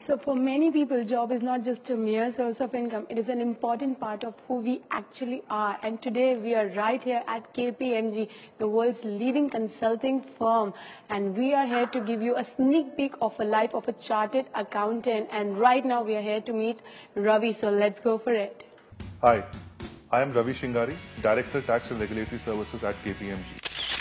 So for many people, job is not just a mere source of income. It is an important part of who we actually are. And today we are right here at KPMG, the world's leading consulting firm. And we are here to give you a sneak peek of a life of a chartered accountant. And right now we are here to meet Ravi. So let's go for it. Hi, I am Ravi Shingari, Director Tax and Regulatory Services at KPMG.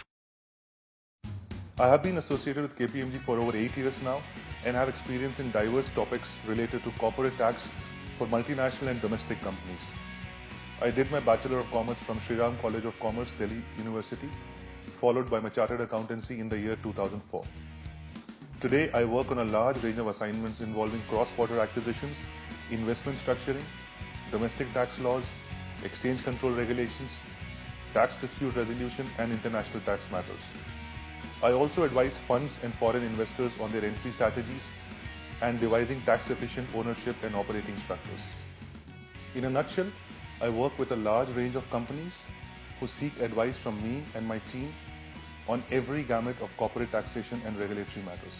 I have been associated with KPMG for over 8 years now and have experience in diverse topics related to corporate tax for multinational and domestic companies. I did my Bachelor of Commerce from Sri Ram College of Commerce, Delhi University, followed by my Chartered Accountancy in the year 2004. Today, I work on a large range of assignments involving cross-border acquisitions, investment structuring, domestic tax laws, exchange control regulations, tax dispute resolution, and international tax matters. I also advise funds and foreign investors on their entry strategies and devising tax-efficient ownership and operating structures. In a nutshell, I work with a large range of companies who seek advice from me and my team on every gamut of corporate taxation and regulatory matters.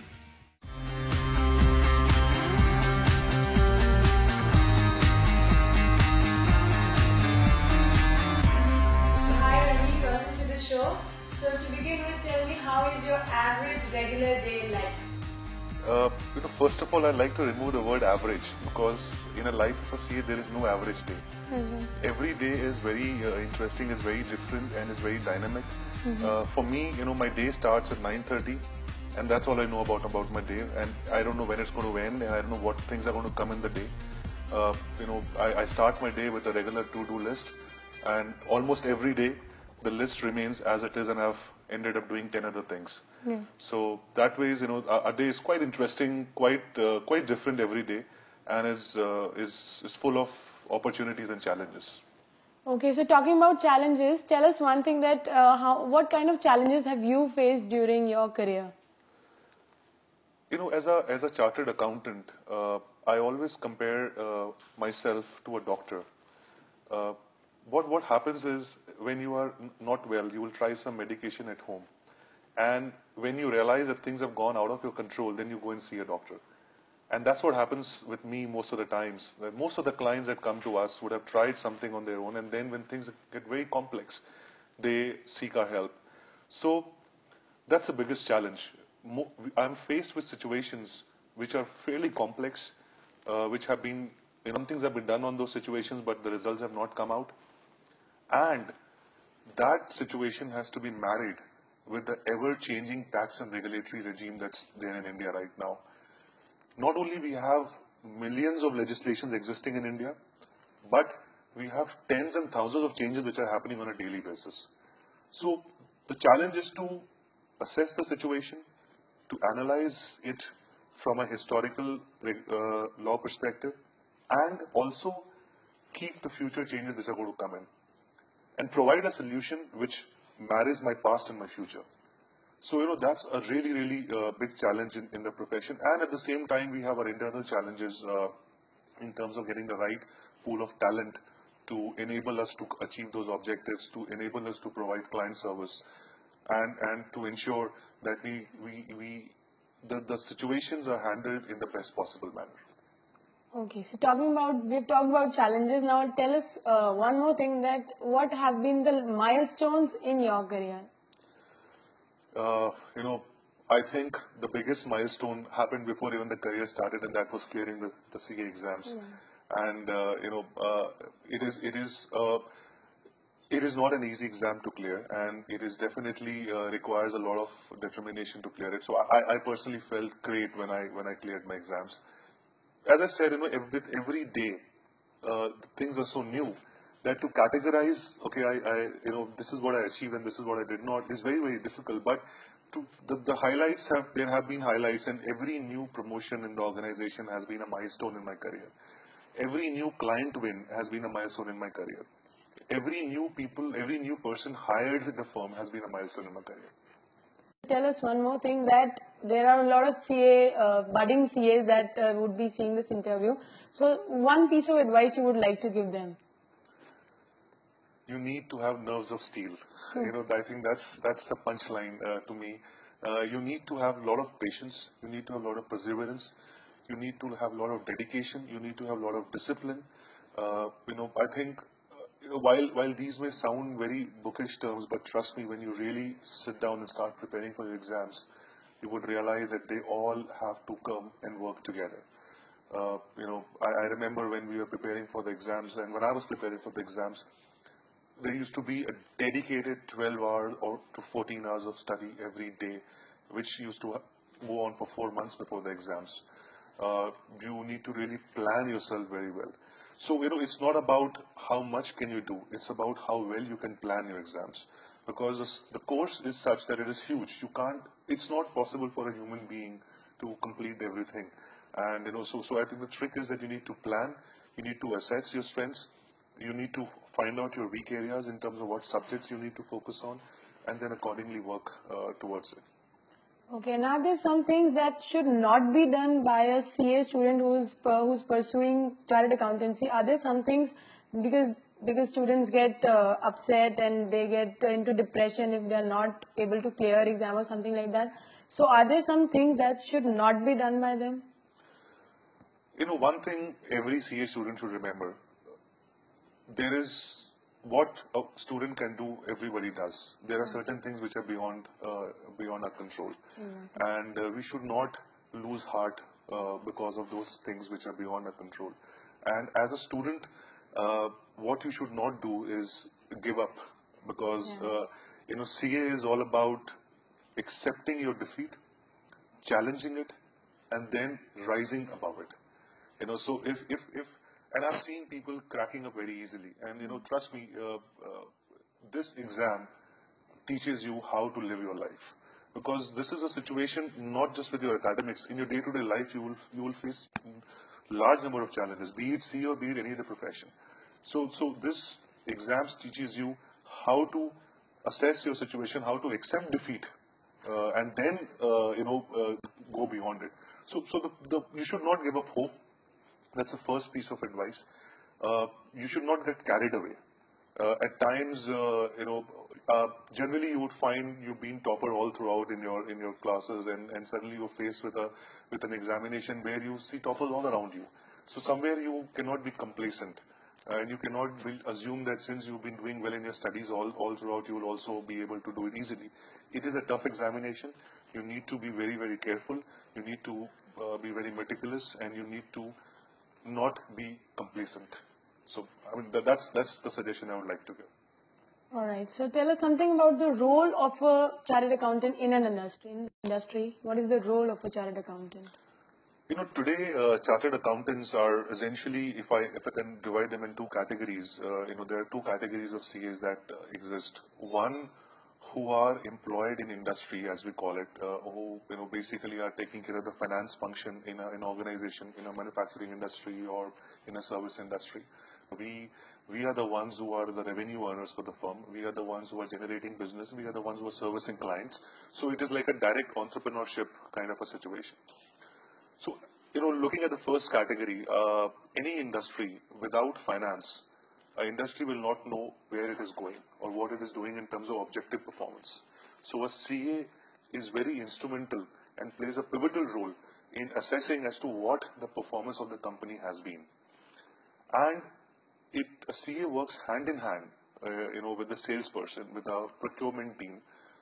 Hi Ravi, welcome to the show. So to begin with, tell me, how is your average regular day like? First of all, I'd like to remove the word average because in a life of a CA, there is no average day. Every day is very interesting, is very different, and is very dynamic. For me, my day starts at 9:30, and that's all I know about my day. And I don't know when it's going to end, and I don't know what things are going to come in the day. I start my day with a regular to-do list, and almost every day, the list remains as it is, and I've ended up doing 10 other things. So that way, a day is quite interesting, quite different every day, and is full of opportunities and challenges. Okay, so talking about challenges, tell us one thing that what kind of challenges have you faced during your career? As a chartered accountant, I always compare myself to a doctor. What happens is when you are not well, you will try some medication at home. And when you realize that things have gone out of your control, then you go and see a doctor. And that's what happens with me most of the times. That most of the clients that come to us would have tried something on their own, and then when things get very complex, they seek our help. So that's the biggest challenge. I'm faced with situations which are fairly complex, which have been, some things have been done on those situations, but the results have not come out. And that situation has to be married with the ever-changing tax and regulatory regime that's there in India right now. Not only we have millions of legislations existing in India, but we have tens and thousands of changes which are happening on a daily basis. So the challenge is to assess the situation, to analyze it from a historical law perspective, and also keep the future changes which are going to come in, and provide a solution which marries my past and my future. So, that's a really big challenge in the profession. And at the same time, we have our internal challenges in terms of getting the right pool of talent to enable us to achieve those objectives, to enable us to provide client service, and to ensure that the situations are handled in the best possible manner. Okay, so we've talked about challenges. Now tell us one more thing, that what have been the milestones in your career? I think the biggest milestone happened before even the career started, and that was clearing the CA exams. And it is not an easy exam to clear, and it is definitely requires a lot of determination to clear it. So I personally felt great when I cleared my exams. As I said, every day things are so new that to categorize, okay, this is what I achieved and this is what I did not, is very difficult. But there have been highlights, and every new promotion in the organization has been a milestone in my career. Every new client win has been a milestone in my career. Every new person hired with the firm has been a milestone in my career. Tell us one more thing, that there are a lot of budding CAs that would be seeing this interview. So one piece of advice you would like to give them? You need to have nerves of steel. I think that's the punchline to me. You need to have a lot of patience. You need to have a lot of perseverance. You need to have a lot of dedication. You need to have a lot of discipline. I think while these may sound very bookish terms, but trust me, when you really sit down and start preparing for your exams, you would realize that they all have to come and work together. I remember when we were preparing for the exams, and when I was preparing for the exams, there used to be a dedicated 12 hours or to 14 hours of study every day, which used to go on for 4 months before the exams. You need to really plan yourself very well. So, it's not about how much can you do, it's about how well you can plan your exams. Because the course is such that it is huge. It's not possible for a human being to complete everything. And, so I think the trick is that you need to plan, you need to assess your strengths, you need to find out your weak areas in terms of what subjects you need to focus on, and then accordingly work towards it. Okay, now there's some things that should not be done by a CA student who's pursuing chartered accountancy. Are there some things because students get upset and they get into depression if they're not able to clear exam or something like that? So are there some things that should not be done by them? One thing every CA student should remember, there is what a student can do, everybody does. There are certain things which are beyond our control, and we should not lose heart because of those things which are beyond our control. And as a student, what you should not do is give up, because CA is all about accepting your defeat, challenging it, and then rising above it. So if and I've seen people cracking up very easily, and trust me, this exam teaches you how to live your life, because this is a situation not just with your academics. In your day-to-day life, you will face large number of challenges, be it C or be it any other profession. So this exams teaches you how to assess your situation, how to accept defeat, and then go beyond it. So you should not give up hope. That's the first piece of advice. You should not get carried away. At times, generally you would find you've been topper all throughout in your classes, and suddenly you're faced with an examination where you see toppers all around you. So somewhere you cannot be complacent, and you cannot assume that since you've been doing well in your studies all throughout, you will also be able to do it easily. It is a tough examination. You need to be very, very careful. You need to be very meticulous, and you need to not be complacent. So, I mean, that's the suggestion I would like to give. All right. So tell us something about the role of a chartered accountant in an industry. What is the role of a chartered accountant? Today chartered accountants are essentially, if I can divide them in two categories, there are two categories of CAs that exist. One, who are employed in industry, as we call it, who basically are taking care of the finance function in an organization, in a manufacturing industry or in a service industry. We are the ones who are the revenue earners for the firm. We are the ones who are generating business. We are the ones who are servicing clients. So it is like a direct entrepreneurship kind of a situation. So, looking at the first category, any industry without finance, an industry will not know where it is going or what it is doing in terms of objective performance. So a CA is very instrumental and plays a pivotal role in assessing as to what the performance of the company has been. And a CA works hand in hand, with the salesperson, with the procurement team,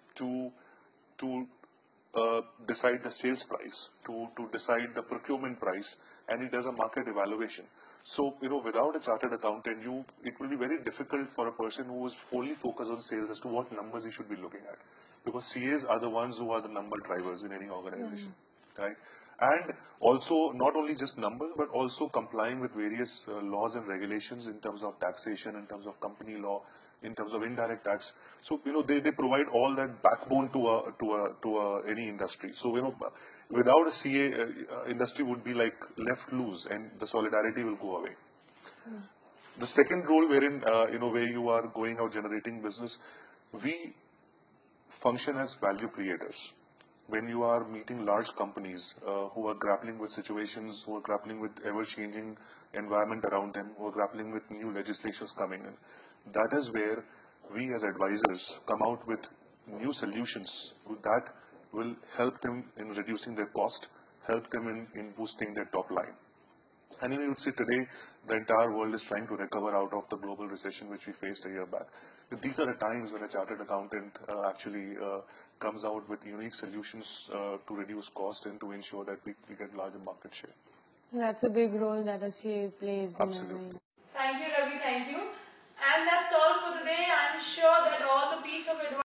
to decide the sales price, to decide the procurement price, and it does a market evaluation. So, without a chartered accountant, it will be very difficult for a person who is only focused on sales as to what numbers he should be looking at. Because CAs are the ones who are the number drivers in any organization, right? And also, not only just numbers, but also complying with various laws and regulations in terms of taxation, in terms of company law, in terms of indirect tax. So, they provide all that backbone to any industry. So, without a CA, industry would be like left loose, and the solidarity will go away. The second role wherein, where you are going out generating business, we function as value creators. When you are meeting large companies who are grappling with situations, who are grappling with ever-changing environment around them, who are grappling with new legislations coming in, that is where we as advisors come out with new solutions that will help them in reducing their cost, help them in boosting their top line. And you would say today the entire world is trying to recover out of the global recession which we faced a year back. These are the times when a chartered accountant actually comes out with unique solutions to reduce cost and to ensure that we get larger market share. That's a big role that a CA plays. Absolutely. Thank you, Ravi. Thank you. And that's all for today. I'm sure that all the piece of advice